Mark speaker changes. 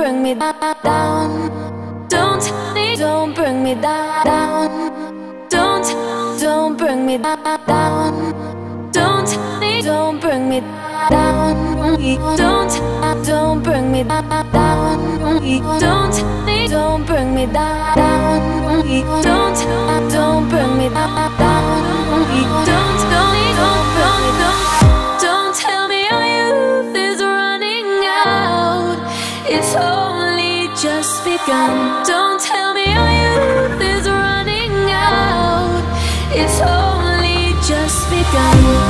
Speaker 1: bring me down. Don't bring me down. Don't bring me down. Don't bring me down. Don't bring me down. Don't bring me down. Don't bring me down. Don't tell me our youth is running out. It's only just begun. Don't tell me our youth is running out. It's only just begun.